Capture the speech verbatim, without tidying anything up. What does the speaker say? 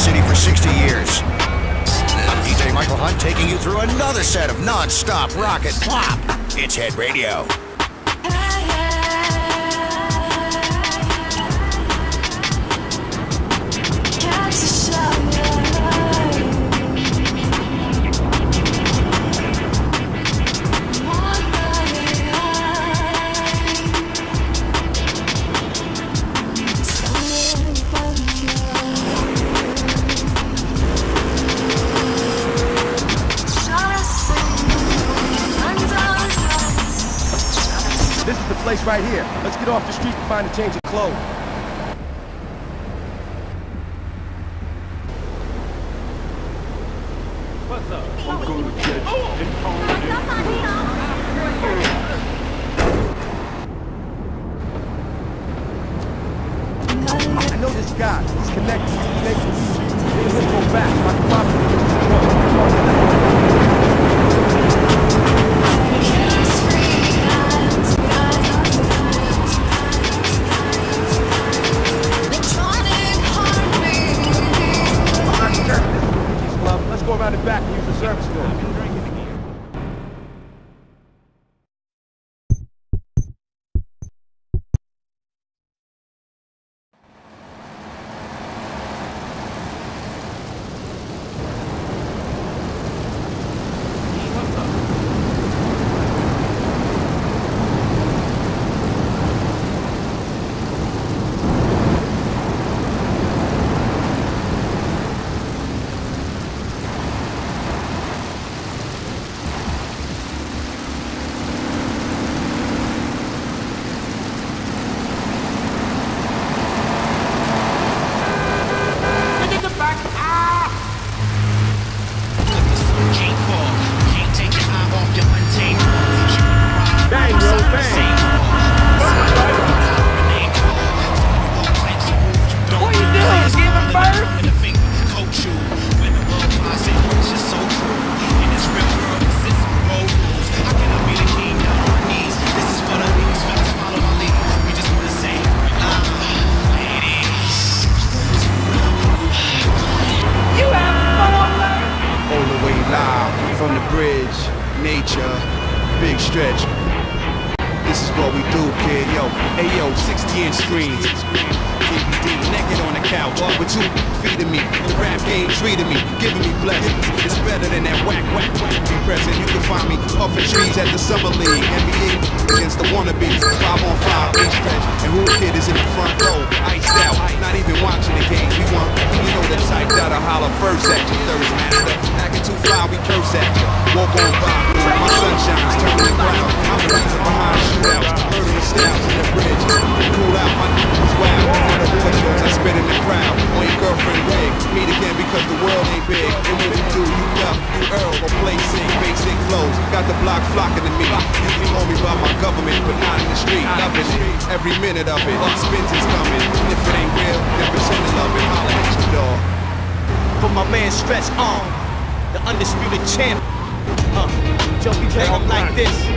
city for sixty years. I'm D J Michael Hunt taking you through another set of non-stop rocket pop. It's Head Radio. This is the place right here. Let's get off the street and find a change of clothes. What's up? I'm going to get it. I know this guy. He's connected. He's making music. Maybe let's go back. I can possibly get you some trouble. Let's go around the back and use the service door. I've been drinking again. From the bridge, nature, big stretch. This is what we do, kid. Yo, hey yo, sixty inch screens. D V D, naked on the couch with two feeding me. The rap game treating me, giving me pleasure. It's better than that whack, whack, whack. Be present. You can find me off the trees at the Summer League. N B A against the wannabes. Five on five, big stretch. And who kid is in the front row, iced out. Not even watching the game. We won. You know the type that'll holler first at you, thirst master. Acting too fly, we curse at you. Walk on by, my sunshine's turning the ground. I'm the reason behind shootouts, murdering styles in the bridge. Cool out, my niggas wild. All the boy shorts I spit in the crowd. On your girlfriend wig, meet again because the world ain't big. And when you do, you duck, you earl, or play sing, basic flows. Got the block flocking to me. You can call me by my government, but not in the street. Loving it, every minute of it. Spins is coming. If it ain't real, then pretend to love it. Holla at your dog. For my man Stretch on, the undisputed champ. Uh, Joe, we play him like this.